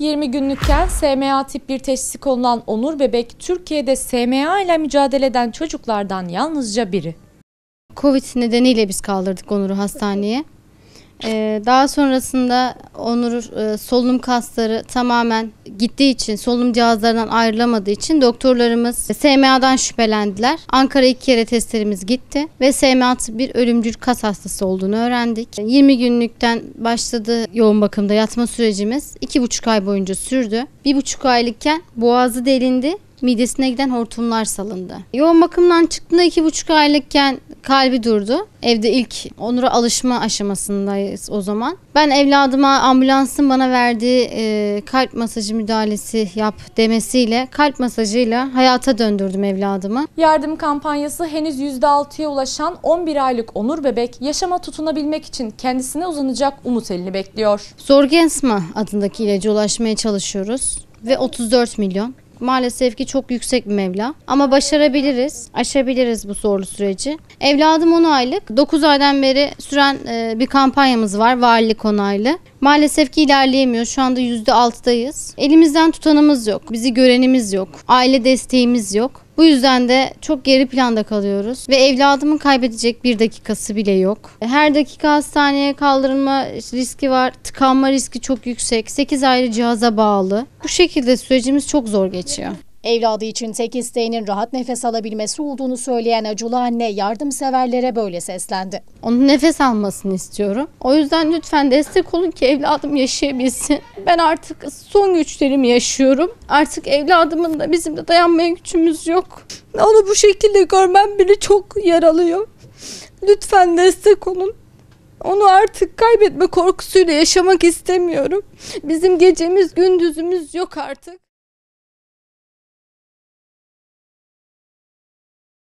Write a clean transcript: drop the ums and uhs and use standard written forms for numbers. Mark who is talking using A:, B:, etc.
A: 20 günlükken SMA tip 1 teşhisi konulan Onur Bebek, Türkiye'de SMA ile mücadele eden çocuklardan yalnızca biri.
B: Covid nedeniyle biz kaldırdık Onur'u hastaneye. Daha sonrasında Onur solunum kasları tamamen gittiği için, solunum cihazlarından ayrılamadığı için doktorlarımız SMA'dan şüphelendiler. Ankara 2 kere testlerimiz gitti ve SMA tip 1 ölümcül kas hastası olduğunu öğrendik. 20 günlükten başladı yoğun bakımda yatma sürecimiz. 2,5 ay boyunca sürdü. 1,5 aylıkken boğazı delindi. Midesine giden hortumlar salındı. Yoğun bakımdan çıktığında 2,5 aylıkken kalbi durdu. Evde ilk Onur'a alışma aşamasındayız o zaman. Ben evladıma ambulansın bana verdiği kalp masajı müdahalesi yap demesiyle kalp masajıyla hayata döndürdüm evladımı.
A: Yardım kampanyası henüz %6'ya ulaşan 11 aylık Onur Bebek, yaşama tutunabilmek için kendisine uzanacak umut elini bekliyor.
B: Zolgensma adındaki ilaca ulaşmaya çalışıyoruz ve 34 milyon. Maalesef ki çok yüksek bir meblağ ama başarabiliriz, aşabiliriz bu zorlu süreci. Evladım 10 aylık, 9 aydan beri süren bir kampanyamız var, valilik onaylı. Maalesef ki ilerleyemiyor, şu anda %6'dayız. Elimizden tutanımız yok, bizi görenimiz yok, aile desteğimiz yok. Bu yüzden de çok geri planda kalıyoruz ve evladımın kaybedecek bir dakikası bile yok. Her dakika hastaneye kaldırılma riski var, tıkanma riski çok yüksek, 8 ayrı cihaza bağlı. Bu şekilde sürecimiz çok zor geçiyor.
C: Evladı için tek isteğinin rahat nefes alabilmesi olduğunu söyleyen acılı anne yardımseverlere böyle seslendi.
B: Onun nefes almasını istiyorum. O yüzden lütfen destek olun ki evladım yaşayabilsin. Ben artık son güçlerimi yaşıyorum. Artık evladımın da bizim de dayanmaya gücümüz yok. Onu bu şekilde görmem bile çok yaralıyor. Lütfen destek olun. Onu artık kaybetme korkusuyla yaşamak istemiyorum. Bizim gecemiz gündüzümüz yok artık.